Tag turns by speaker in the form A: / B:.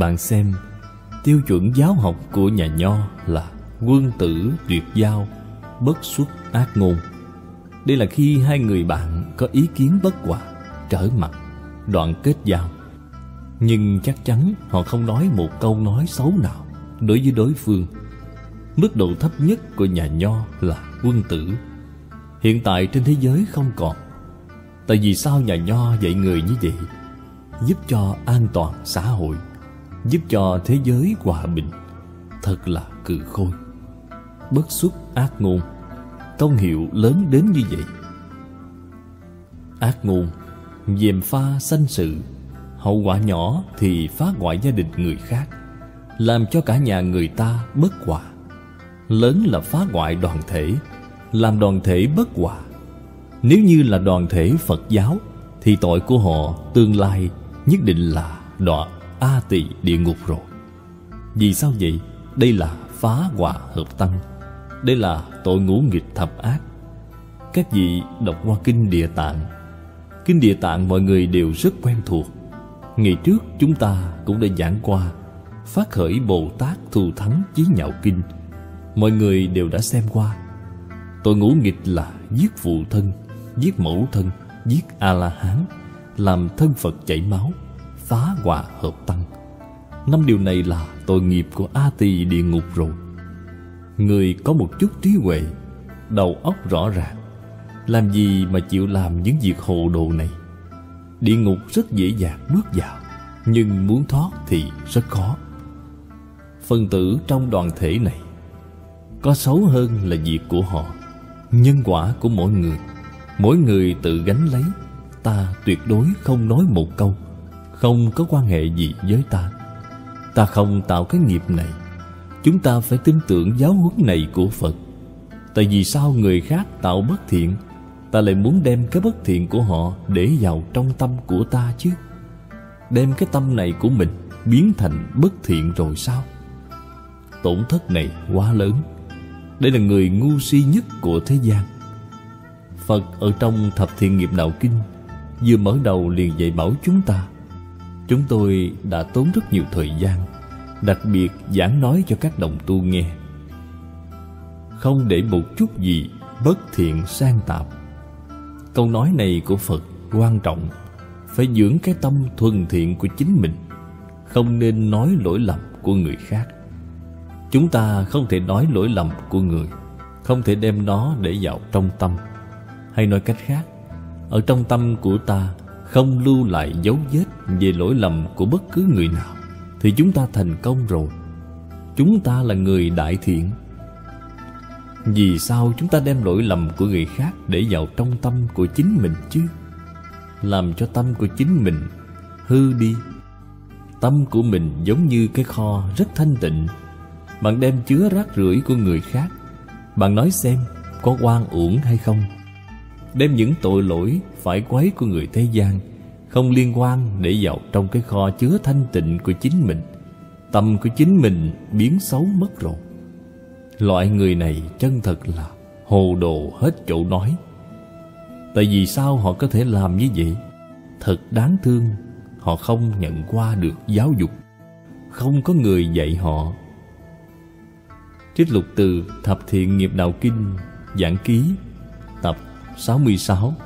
A: Bạn xem, tiêu chuẩn giáo học của nhà Nho là quân tử tuyệt giao, bất xuất ác ngôn. Đây là khi hai người bạn có ý kiến bất hòa, trở mặt, đoạn kết giao. Nhưng chắc chắn họ không nói một câu nói xấu nào đối với đối phương. Mức độ thấp nhất của nhà Nho là quân tử. Hiện tại trên thế giới không còn. Tại vì sao nhà Nho dạy người như vậy? Giúp cho an toàn xã hội, giúp cho thế giới hòa bình. Thật là cừ khôi. Bất xuất ác ngôn, công hiệu lớn đến như vậy. Ác ngôn gièm pha sanh sự, hậu quả nhỏ thì phá hoại gia đình người khác, làm cho cả nhà người ta bất hòa. Lớn là phá hoại đoàn thể, làm đoàn thể bất hòa. Nếu như là đoàn thể Phật giáo thì tội của họ tương lai nhất định là đọa A Tỳ địa ngục rồi. Vì sao vậy? Đây là phá hòa hợp tăng. Đây là tội ngũ nghịch thập ác. Các vị đọc qua Kinh Địa Tạng. Kinh Địa Tạng mọi người đều rất quen thuộc. Ngày trước chúng ta cũng đã giảng qua Phát khởi Bồ Tát Thù Thắng Chí Nhạo Kinh. Mọi người đều đã xem qua. Tội ngũ nghịch là giết phụ thân, giết mẫu thân, giết A-la-hán, làm thân Phật chảy máu, phá hòa hợp tăng. 5 điều này là tội nghiệp của A Tỳ địa ngục rồi. Người có một chút trí huệ, đầu óc rõ ràng, làm gì mà chịu làm những việc hồ đồ này? Địa ngục rất dễ dàng bước vào, nhưng muốn thoát thì rất khó. Phần tử trong đoàn thể này, có xấu hơn là việc của họ. Nhân quả của mỗi người tự gánh lấy. Ta tuyệt đối không nói một câu, không có quan hệ gì với ta. Ta không tạo cái nghiệp này. Chúng ta phải tin tưởng giáo huấn này của Phật. Tại vì sao người khác tạo bất thiện, ta lại muốn đem cái bất thiện của họ để vào trong tâm của ta chứ? Đem cái tâm này của mình biến thành bất thiện rồi sao? Tổn thất này quá lớn. Đây là người ngu si nhất của thế gian. Phật ở trong Thập Thiện Nghiệp Đạo Kinh vừa mở đầu liền dạy bảo chúng ta. Chúng tôi đã tốn rất nhiều thời gian, đặc biệt giảng nói cho các đồng tu nghe. Không để một chút gì bất thiện sang tạp. Câu nói này của Phật quan trọng. Phải dưỡng cái tâm thuần thiện của chính mình, không nên nói lỗi lầm của người khác. Chúng ta không thể nói lỗi lầm của người, không thể đem nó để vào trong tâm. Hay nói cách khác, ở trong tâm của ta không lưu lại dấu vết về lỗi lầm của bất cứ người nào, thì chúng ta thành công rồi. Chúng ta là người đại thiện. Vì sao chúng ta đem lỗi lầm của người khác để vào trong tâm của chính mình chứ? Làm cho tâm của chính mình hư đi. Tâm của mình giống như cái kho rất thanh tịnh. Bạn đem chứa rác rưởi của người khác, bạn nói xem có oan uổng hay không? Đem những tội lỗi phải quấy của người thế gian không liên quan để vào trong cái kho chứa thanh tịnh của chính mình. Tâm của chính mình biến xấu mất rồi. Loại người này chân thật là hồ đồ hết chỗ nói. Tại vì sao họ có thể làm như vậy? Thật đáng thương. Họ không nhận qua được giáo dục, không có người dạy họ. Trích lục từ Thập Thiện Nghiệp Đạo Kinh, Giảng Ký, tập 66.